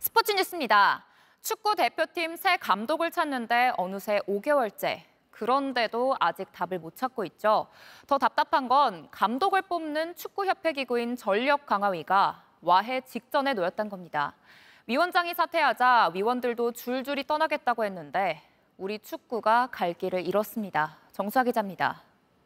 스포츠 뉴스입니다. 축구 대표팀 새 감독을 찾는데 어느새 5개월째. 그런데도 아직 답을 못 찾고 있죠. 더 답답한 건 감독을 뽑는 축구협회 기구인 전력강화위가 와해 직전에 놓였다는 겁니다. 위원장이 사퇴하자 위원들도 줄줄이 떠나겠다고 했는데 우리 축구가 갈 길을 잃었습니다. 정수아 기자입니다.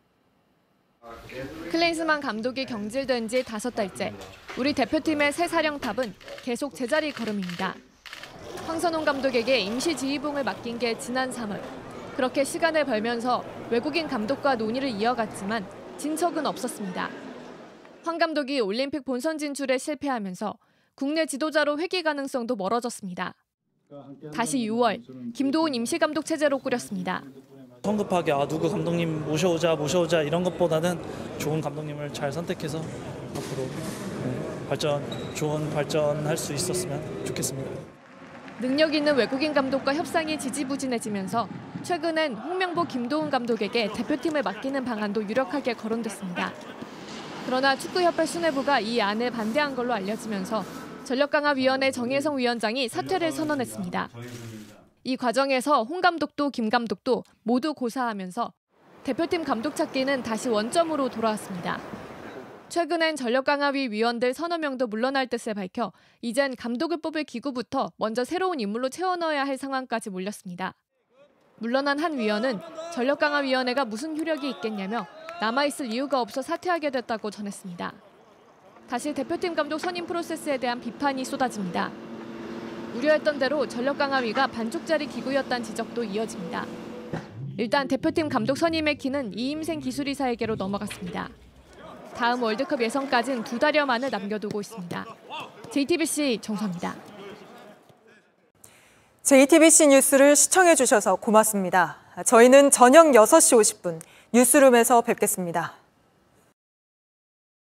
클린스만 감독이 경질된 지 5달째. 우리 대표팀의 새 사령탑은 계속 제자리 걸음입니다. 황선홍 감독에게 임시 지휘봉을 맡긴 게 지난 3월. 그렇게 시간을 벌면서 외국인 감독과 논의를 이어갔지만 진척은 없었습니다. 황 감독이 올림픽 본선 진출에 실패하면서 국내 지도자로 회귀 가능성도 멀어졌습니다. 다시 6월, 김도훈 임시감독 체제로 꾸렸습니다. 성급하게 누구 감독님 모셔오자 이런 것보다는 좋은 감독님을 잘 선택해서 앞으로 좋은 발전할 수 있었으면 좋겠습니다. 능력 있는 외국인 감독과 협상이 지지부진해지면서 최근엔 홍명보 김도훈 감독에게 대표팀을 맡기는 방안도 유력하게 거론됐습니다. 그러나 축구협회 수뇌부가 이 안에 반대한 걸로 알려지면서 전력강화위원회 정혜성 위원장이 사퇴를 선언했습니다. 이 과정에서 홍 감독도 김 감독도 모두 고사하면서 대표팀 감독 찾기는 다시 원점으로 돌아왔습니다. 최근엔 전력강화위 위원들 서너 명도 물러날 뜻을 밝혀 이젠 감독을 뽑을 기구부터 먼저 새로운 인물로 채워 넣어야 할 상황까지 몰렸습니다. 물러난 한 위원은 전력강화위원회가 무슨 효력이 있겠냐며 남아있을 이유가 없어 사퇴하게 됐다고 전했습니다. 다시 대표팀 감독 선임 프로세스에 대한 비판이 쏟아집니다. 우려했던 대로 전력강화위가 반쪽짜리 기구였다는 지적도 이어집니다. 일단 대표팀 감독 선임의 키는 이임생 기술이사에게로 넘어갔습니다. 다음 월드컵 예선까지는 2달여 만을 남겨두고 있습니다. JTBC 정수아입니다. JTBC 뉴스를 시청해 주셔서 고맙습니다. 저희는 저녁 6시 50분 뉴스룸에서 뵙겠습니다.